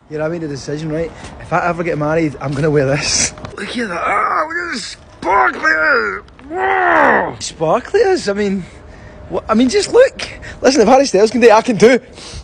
Yeah, I made a decision, right? If I ever get married, I'm going to wear this. Look at that. Ah, look at the sparklers. Whoa! Sparklers? I mean, what? I mean, just look. Listen, if Harry Styles can do it, I can do.